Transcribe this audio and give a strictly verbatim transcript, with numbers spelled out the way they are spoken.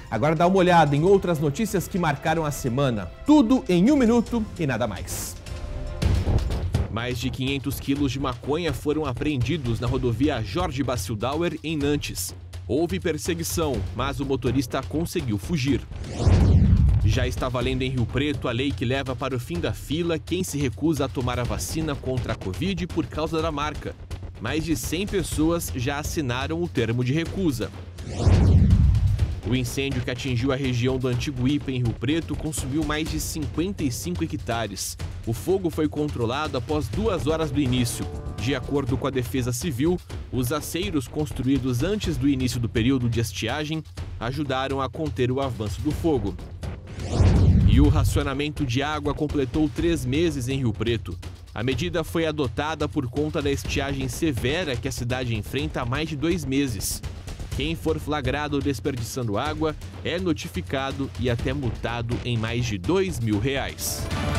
Agora dá uma olhada em outras notícias que marcaram a semana. Tudo em um minuto e nada mais. Mais de quinhentos quilos de maconha foram apreendidos na rodovia Jorge Bacildauer, em Nantes. Houve perseguição, mas o motorista conseguiu fugir. Já está valendo em Rio Preto a lei que leva para o fim da fila quem se recusa a tomar a vacina contra a Covid por causa da marca. Mais de cem pessoas já assinaram o termo de recusa. O incêndio que atingiu a região do Antigo I P A em Rio Preto consumiu mais de cinquenta e cinco hectares. O fogo foi controlado após duas horas do início. De acordo com a Defesa Civil, os aceiros construídos antes do início do período de estiagem ajudaram a conter o avanço do fogo. E o racionamento de água completou três meses em Rio Preto. A medida foi adotada por conta da estiagem severa que a cidade enfrenta há mais de dois meses. Quem for flagrado desperdiçando água é notificado e até multado em mais de dois mil reais.